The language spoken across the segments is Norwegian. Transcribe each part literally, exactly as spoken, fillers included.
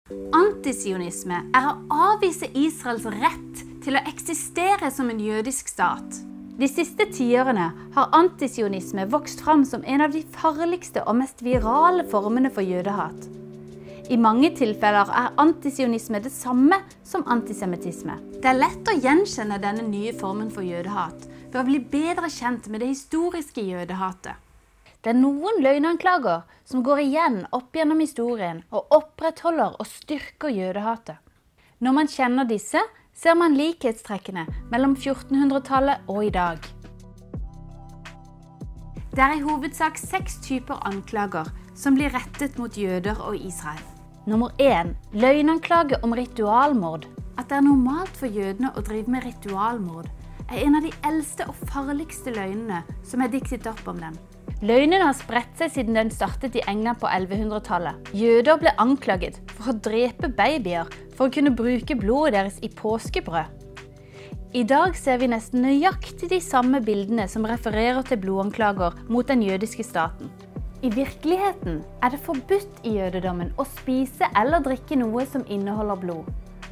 Antisionisme er å avvise Israels rett til å eksistere som en jødisk stat. De siste tiårene har antisionisme vokst fram som en av de farligste og mest virale formene for jødehat. I mange tilfeller er antisionisme det samme som antisemittisme. Det er lett å gjenkjenne denne nye formen for jødehat ved å bli bedre kjent med det historiske jødehatet. Det er noen løgnanklager som går igjen opp gjennom historien og opprettholder og styrker jødehatet. Når man kjenner disse, ser man likhetstrekkene mellom fjortenhundretallet og i dag. Det er i hovedsak seks typer anklager som blir rettet mot jøder og Israel. Nummer én. Løgnanklage om ritualmord. At det er normalt for jødene å drive med ritualmord, er en av de eldste og farligste løgnene som er diktet opp om dem. Løgnen har spredt seg siden den startet i England på ellevehundretallet. Jøder ble anklaget for å drepe babyer for å kunne bruke blodet deres i påskebrød. I dag ser vi nesten nøyaktig de samme bildene som refererer til blodanklager mot den jødiske staten. I virkeligheten er det forbudt i jødedommen å spise eller drikke noe som inneholder blod.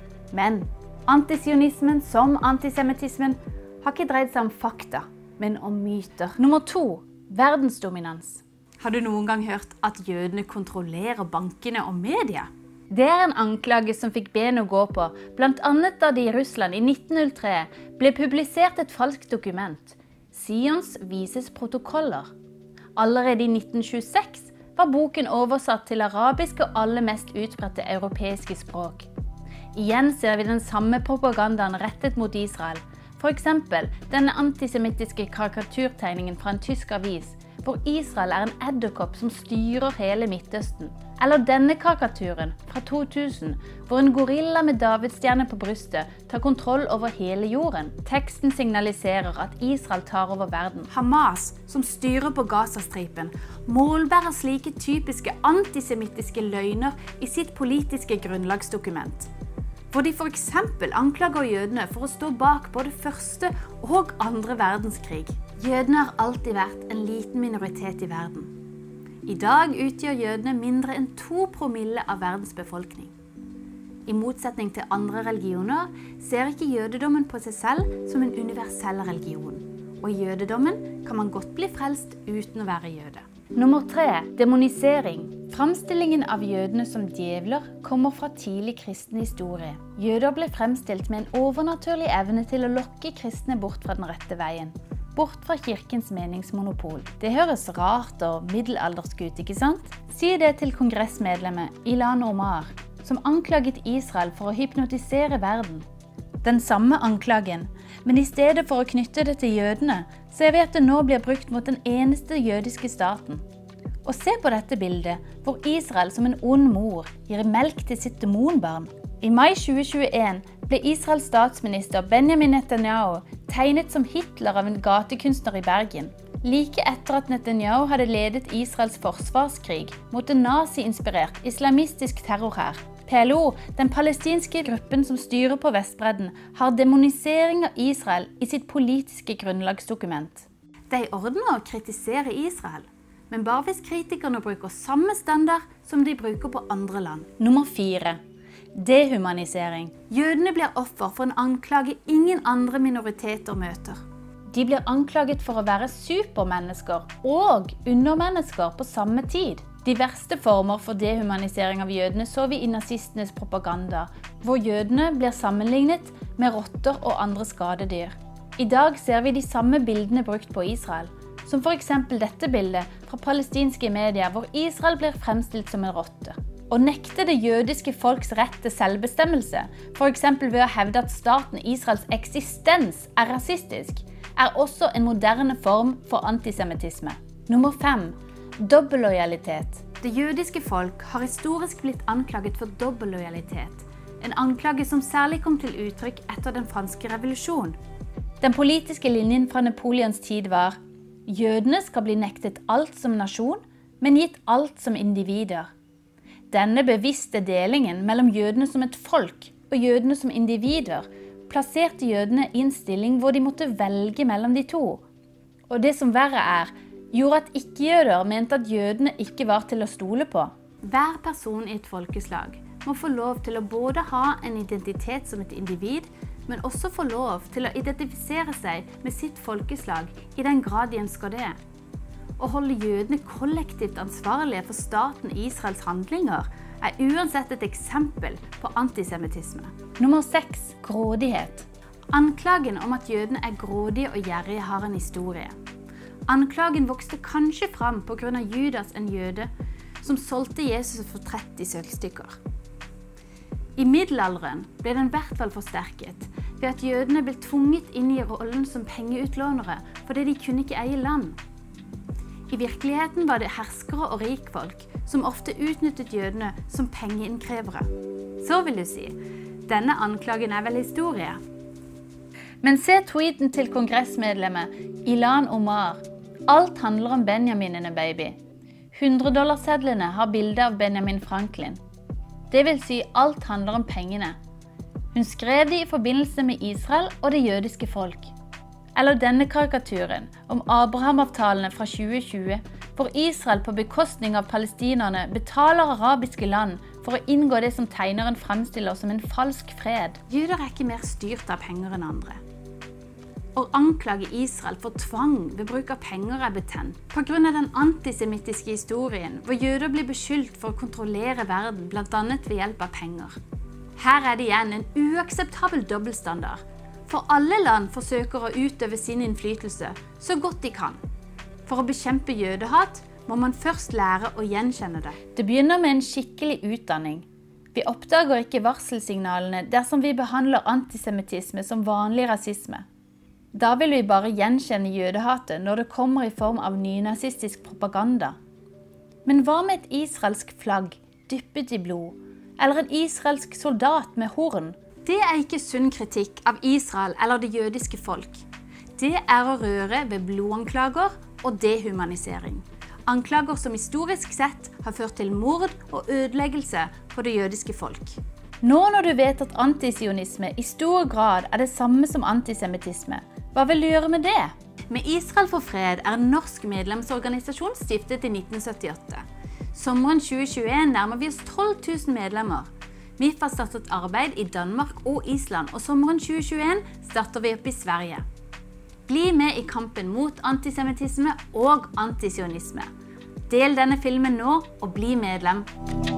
Men antisionismen som antisemittismen har ikke dreid seg om fakta, men om myter. Nummer to. Verdensdominans. Har du noen gang hørt at jødene kontrollerer bankene og media? Det er en anklage som fikk ben å gå på, blant annet da det i Russland i nitten null tre ble publisert et falskt dokument, Sions vises protokoller. Allerede i nitten tjueseks var boken oversatt til arabisk og alle mest utbredte europeiske språk. Igjen ser vi den samme propagandaen rettet mot Israel. For eksempel denne antisemittiske karikaturtegningen fra en tysk avis, hvor Israel er en edderkopp som styrer hele Midtøsten. Eller denne karikaturen fra to tusen, hvor en gorilla med davidstjerne på brystet tar kontroll over hele jorden. Teksten signaliserer at Israel tar over verden. Hamas, som styrer på Gazastripen, målbærer slike typiske antisemittiske løgner i sitt politiske grunnlagsdokument, hvor de for eksempel anklager jødene for å stå bak både første og andre verdenskrig. Jødene har alltid vært en liten minoritet i verden. I dag utgjør jødene mindre enn to promille av verdens befolkning. I motsetning til andre religioner ser ikke jødedommen på seg selv som en universell religion. Og i jødedommen kan man godt bli frelst uten å være jøde. Nummer tre. Demonisering. Framstillingen av jødene som djevler kommer fra tidlig kristen historie. Jøder ble fremstilt med en overnaturlig evne til å lokke kristne bort fra den rette veien. Bort fra kirkens meningsmonopol. Det høres rart og middelaldersk ut, ikke sant? Si det til kongressmedlemmet Ilhan Omar, som anklaget Israel for å hypnotisere verden. Den samme anklagen, men i stedet for å knytte det til jødene, ser vi at det nå blir brukt mot den eneste jødiske staten. Og se på dette bildet, hvor Israel som en ond mor gir melk til sitt demonbarn. I mai tjue tjueen ble Israels statsminister Benjamin Netanyahu tegnet som Hitler av en gatekunstner i Bergen. Like etter at Netanyahu hadde ledet Israels forsvarskrig mot en nazi-inspirert islamistisk terrorhær. P L O, den palestinske gruppen som styrer på Vestbredden, har demonisering av Israel i sitt politiske grunnlagsdokument. Det er i orden å kritisere Israel, men bare hvis kritikerne bruker samme standard som de bruker på andre land. Nummer fire. Dehumanisering. Jødene blir offer for en anklage ingen andre minoriteter møter. De blir anklaget for å være supermennesker og undermennesker på samme tid. De verste former for dehumanisering av jødene så vi i nazistenes propaganda, hvor jødene blir sammenlignet med rotter og andre skadedyr. I dag ser vi de samme bildene brukt på Israel, som for eksempel dette bildet fra palestinske medier hvor Israel blir fremstilt som en rotte. Å nekte det jødiske folks rett til selvbestemmelse, for eksempel ved å hevde at staten Israels eksistens er rasistisk, er også en moderne form for antisemittisme. Nummer fem. Dobbellojalitet. Det jødiske folk har historisk blitt anklaget for dobbellojalitet, en anklage som særlig kom til uttrykk etter den franske revolusjon. Den politiske linjen fra Napoleons tid var: jødene skal bli nektet alt som nasjon, men gitt alt som individer. Denne bevisste delingen mellom jødene som et folk og jødene som individer plasserte jødene i en stilling hvor de måtte velge mellom de to. Og det som verre er, gjorde at ikke-jøder mente at jødene ikke var til å stole på. Hver person i et folkeslag må få lov til å både ha en identitet som et individ, men også få lov til å identifisere seg med sitt folkeslag i den grad de ønsker det. Å holde jødene kollektivt ansvarlige for staten Israels handlinger er uansett et eksempel på antisemittisme. Nummer seks. Grådighet. Anklagen om at jødene er grådige og gjerrige har en historie. Anklagen vokste kanskje fram på grunn av Judas, en jøde, som solgte Jesus for tretti sølvstykker. I middelalderen ble den i hvert fall forsterket ved at jødene ble tvunget inn i rollen som pengeutlånere fordi de kunne ikke eie land. I virkeligheten var det herskere og rikfolk som ofte utnyttet jødene som pengeinnkrevere. Så vil du si, denne anklagen er vel historie. Men se tweeten til kongressmedlemmet Ilhan Omar. Alt handler om Benjaminene, baby. hundre-dollarsedlene har bilde av Benjamin Franklin. Det vil si alt handler om pengene. Hun skrev det i forbindelse med Israel og det jødiske folk. Eller denne karikaturen om Abraham-avtalene fra tjue tjue, hvor Israel på bekostning av palestinerne betaler arabiske land for å inngå det som tegneren fremstiller som en falsk fred. Jøder er ikke mer styrt av penger enn andre. Å anklage Israel for tvang ved bruk av penger er betent, på grunn av den antisemittiske historien, hvor jøder blir beskyldt for å kontrollere verden, blant annet ved hjelp av penger. Her er det igjen en uakseptabel dobbeltstandard, for alle land forsøker å utøve sin innflytelse så godt de kan. For å bekjempe jødehat må man først lære å gjenkjenne det. Det begynner med en skikkelig utdanning. Vi oppdager ikke varselsignalene dersom vi behandler antisemittisme som vanlig rasisme. Da vil vi bare gjenkjenne jødehatet når det kommer i form av nynazistisk propaganda. Men hva med et israelsk flagg dyppet i blod, eller en israelsk soldat med horn? Det er ikke sunn kritikk av Israel eller det jødiske folk. Det er å røre ved blodanklager og dehumanisering. Anklager som historisk sett har ført til mord og ødeleggelse for det jødiske folk. Nå når du vet at antisionisme i stor grad er det samme som antisemittisme, hva vil du gjøre med det? Med Israel for fred er en norsk medlemsorganisasjon stiftet i nitten syttiåtte. Sommeren tjue tjueen nærmer vi oss tolv tusen medlemmer. M I F har startet arbeid i Danmark og Island, og sommeren tjue tjueen starter vi opp i Sverige. Bli med i kampen mot antisemittisme og antisionisme. Del denne filmen nå og bli medlem.